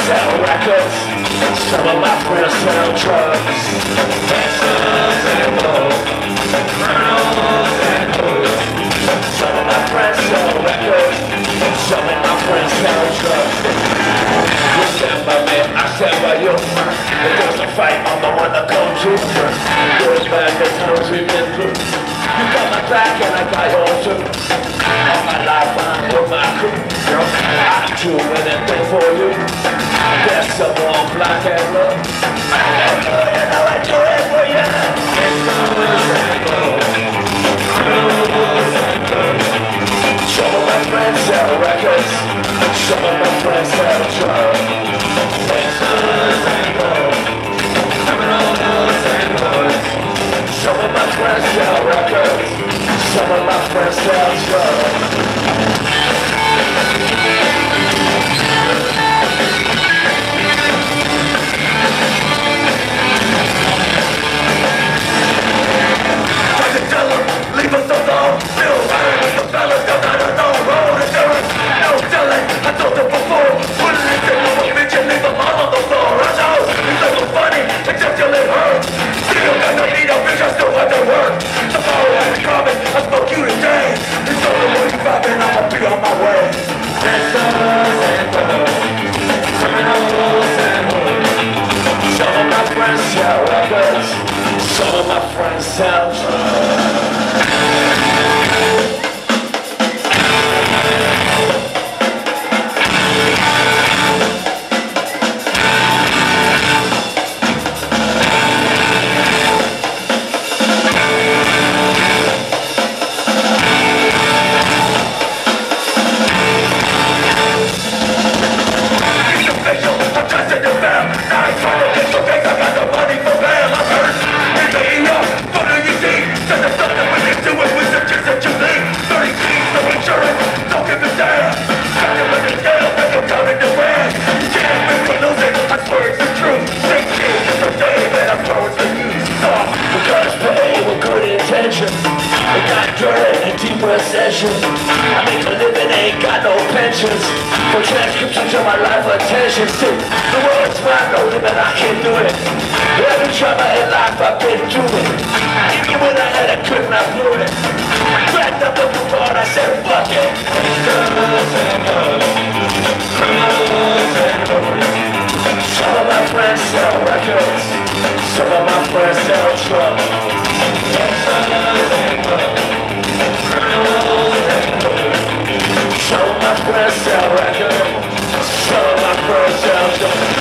sell records. Some of my friends sell drugs. Gangsters and hoes, criminals and hoes. Some of my friends sell records. Some of my friends sell drugs. You stand by me, I stand by you. If there's a fight, I'm the one to come to first. Good, bad, the times we've been through. You got my back and I got yours too. All my life I'm with my crew. I'd do anything for you. There's someone black and blue. You know I do it for you. Some of my friends sell records. Some of my friends sell drugs. Some of my friends sell records. Some of my friends sell drugs. Leave us alone, still running with the fellas, got no road insurance, no selling, I told them before, put it into a bitch and leave them all on the floor, I know, it's so funny, except till it hurts, still got no need, bitch, I still want to work, tomorrow has coming, I spoke you today, it's only 45 and I'ma be on my way. Dancers and hoes, criminals and hoes, some of my friends sell records, some of my friends sell drugs. I make a living, ain't got no pensions. For transcriptions of my life attention. See, the world's mine, no limit, I can't do it. Every trauma in life I've been through it. Even when I had it, couldn't I blew it. Cracked up the board, I said fuck it. Criminals and hoes, criminals and hoes. Some of my friends sell records. Some of my friends sell drugs. Gangsters and hoes. Some of my friends sell records. Some of my friends sell drugs.